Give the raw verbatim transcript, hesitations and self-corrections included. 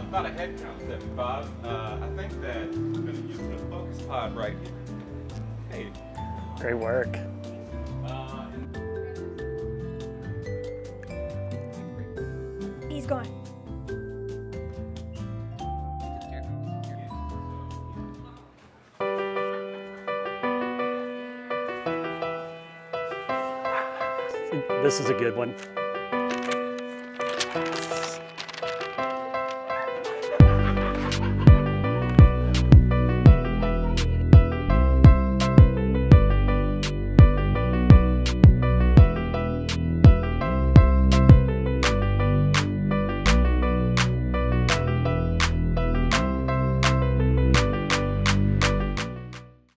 about a head count, seventy-five. Uh, I think that I'm going to use the focus pod right here. Hey. Great work. Uh, He's gone. This is a good one.